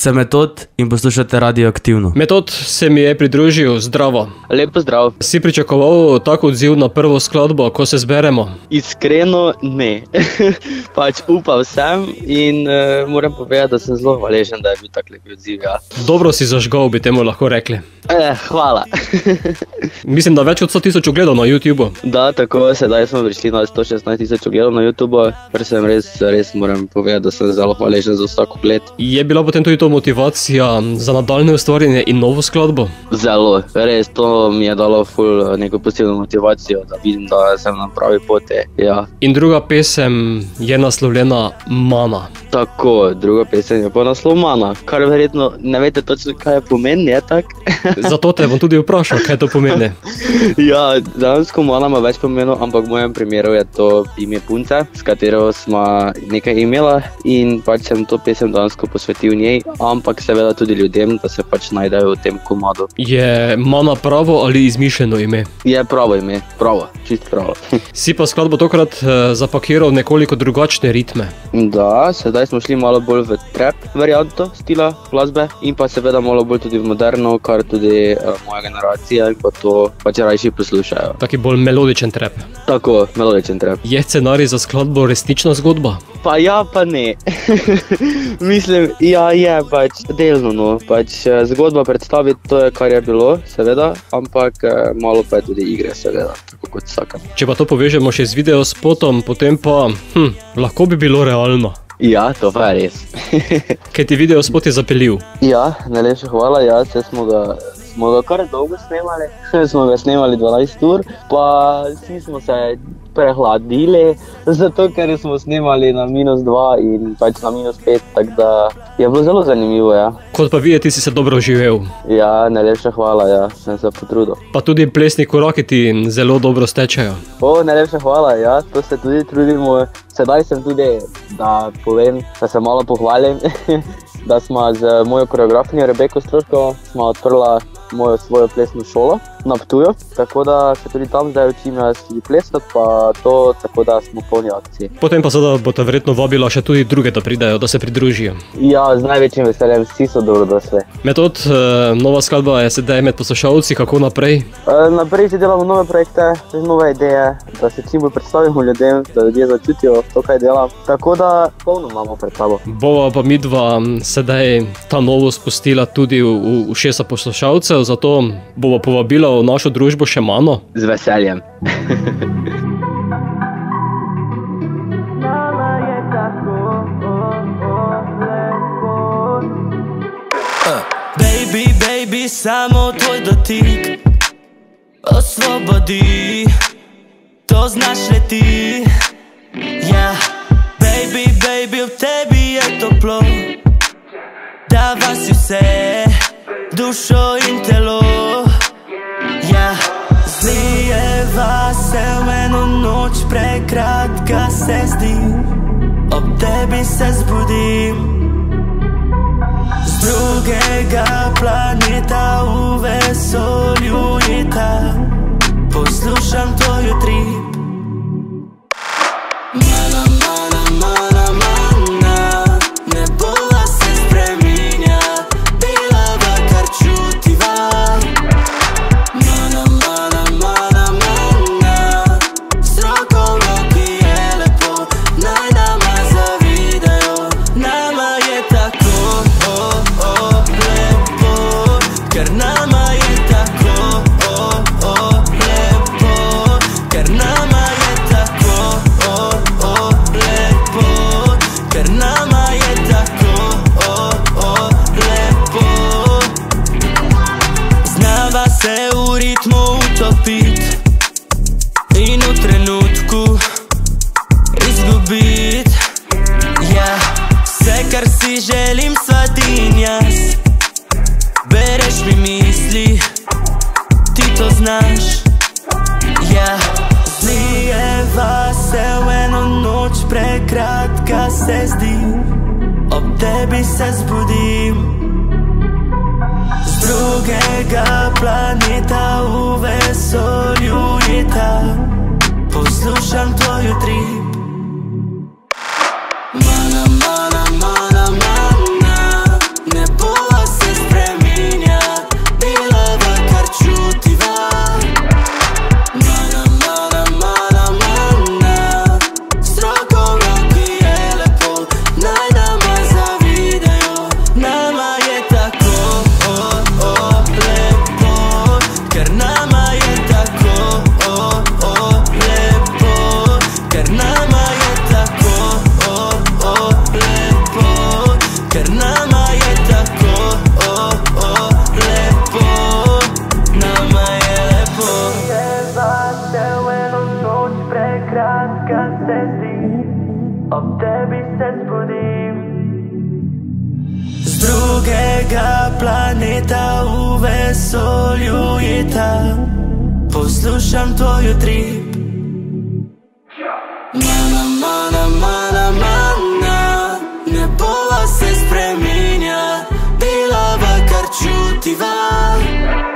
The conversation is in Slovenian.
Sem Metod in poslušate Radioaktivno. Metod se mi je pridružil, zdravo. Lep pozdrav. Si pričakoval tako odziv na prvo skladbo, ko se zberemo? Iskreno ne. Pač upal sem in moram povedati, da sem zelo hvaležen, da je bil tak lep odziv. Ja. Dobro si zažgal, bi temu lahko rekli. Hvala. Mislim, da več kot 100.000 ogledov na YouTubeu. Da, tako, sedaj smo prišli na 116.000 ogledov na YouTubeu, ker sem res moram povedati, da sem zelo hvaležen za vsak ogled. Je bila potem tudi to motivacija za nadaljne ustvarjanje in novo skladbo? Zelo, res, to mi je dalo ful neko posebno motivacijo, da vidim, da sem na pravi poti, ja. In druga pesem je naslovljena Mana. Tako, druga pesem je pa naslov Mana, kar verjetno ne veste točno, kaj pomeni, je tak? Zato te bom tudi vprašal, kaj to pomeni. Ja, dejansko Mana ima več pomenov, ampak v mojem primeru je to ime punce, s katero sva nekaj imela in pač sem to pesem dejansko posvetil njej, ampak seveda tudi ljudem, da se pač najdejo v tem komadu. Je Mana pravo ali izmišljeno ime? Je pravo ime, pravo, čisto pravo. Si pa skladbo tokrat zapakiral nekoliko drugačne ritme. Da, sedaj smo šli malo bolj v trap varianto stila glasbe in pa seveda malo bolj tudi v moderno, kar tudi moja generacija in pa to pač rajši poslušajo. Taki bolj melodičen trap. Tako, melodičen trap. Je scenarij za skladbo resnična zgodba? Pa ja, pa ne. Mislim, ja, je pač delno, no. Pač zgodba predstaviti to je, kar je bilo, seveda, ampak malo pa je tudi igre, seveda, tako kot vsaka. Če pa to povežemo še z videospotom, potem pa, lahko bi bilo realno. Ja, to pa je res. Kaj ti videospot je zapeljiv? Ja, najlepša hvala, ja, smo ga kar dolgo snemali. Smo ga snemali 12 ur, pa vsi smo se prehladili, zato ker smo snemali na -2 in pač na -5, tako da je bilo zelo zanimivo, ja. Kot pa videti, si se dobro živel. Ja, najlepša hvala, ja, sem se potrudil. Pa tudi plesni koraki ti zelo dobro stečajo. Najlepša hvala, ja, to se tudi trudimo. Sedaj sem tudi, da povem, da se malo pohvalim, da smo z mojo koreografinjo Rebeko Stroško odprla svojo plesno šolo na Ptuju, tako da se tudi tam zdaj učim jaz plesati, pa to, tako da smo polni akcij. Potem pa seveda bo te verjetno vabila še tudi druge, da pridejo, da se pridružijo. Ja, z največjim veseljem, vsi so dobrodošli. Metod, nova skladba je sedaj med poslušalci, kako naprej? Naprej si delamo nove projekte, nove ideje, da se čim bolj predstavimo ljudem, da ljudje začutijo to, kaj delam. Tako da polno imamo pred sabo. Bova pa midva sedaj ta novo spustila tudi v ušesa poslušalcev, zato bova povabila v našo družbo še Mano. Z veseljem. Baby, samo tvoj dotik osvobodi, to znaš le ti. Ja, baby, v tebi je toplo, dava si vse, dušo in telo. Ja, zlijeva se v eno noč, prekratka se zdi, ob tebi se zbudim. Z drugega planeta v vesolju je ta, poslušam tvoj utrip. Mana, mana, mana, mana, ne bova se spreminja, delava kar čutiva. Mana, mana, mana, mana, s roko v roki je lepo, naj nama zavidajo, nama je tako. Ker nama je tako, lepo, ker nama je tako, lepo, ker nama je tako, lepo. Znava se v ritmu utopit in v trenutku izgubit. Ja, vse kar si želim sva ti in jaz, bereš mi misli, ti to znaš. Ja, zlijeva se v eno noč, prekratka se zdi, ob tebi se zbudim. Z drugega planeta v vesolju je ta, poslušam tvoj utrip. Mana, mana, mana, mana, ne bo našega planeta v vesolju jeta. Poslušam tvoj utrip. Mana, mana, mana, mana, ne bova se spreminja, delava kar čutiva.